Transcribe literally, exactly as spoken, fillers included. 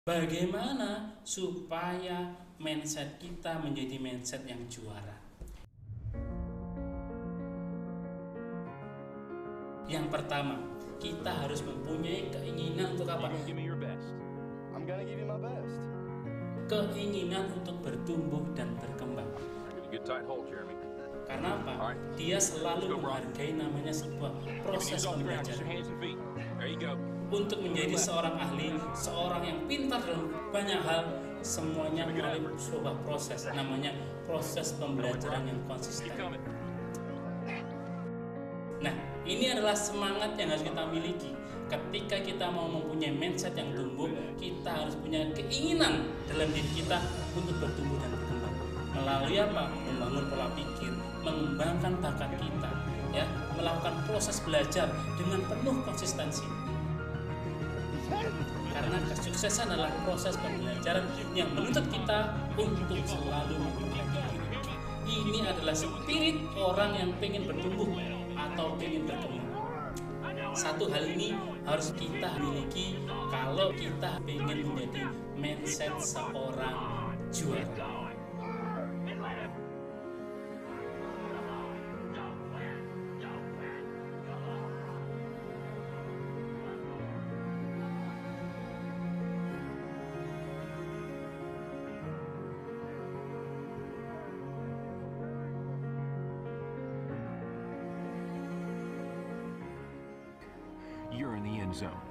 Bagaimana supaya mindset kita menjadi mindset yang juara? Yang pertama, kita harus mempunyai keinginan untuk apa? I'm gonna give you my best. Keinginan untuk bertumbuh dan berkembang. Good tight hold, Jeremy. Karena apa? Dia selalu menghargai namanya sebuah proses pembelajaran. There you go. Untuk menjadi seorang ahli, seorang yang pintar dalam banyak hal, semuanya melalui sebuah proses, namanya proses pembelajaran yang konsisten. Nah, ini adalah semangat yang harus kita miliki. Ketika kita mau mempunyai mindset yang tumbuh, kita harus punya keinginan dalam diri kita untuk bertumbuh dan berkembang. Melalui apa? Membangun pola pikir, mengembangkan bakat kita, ya, melakukan proses belajar dengan penuh konsistensi. Karena kesuksesan adalah proses pembelajaran yang menuntut kita untuk selalu memperbaiki diri. Ini adalah spirit orang yang pengen bertumbuh atau pengen berkembang. Satu hal ini harus kita miliki kalau kita pengen menjadi mindset seorang juara. You're in the end zone.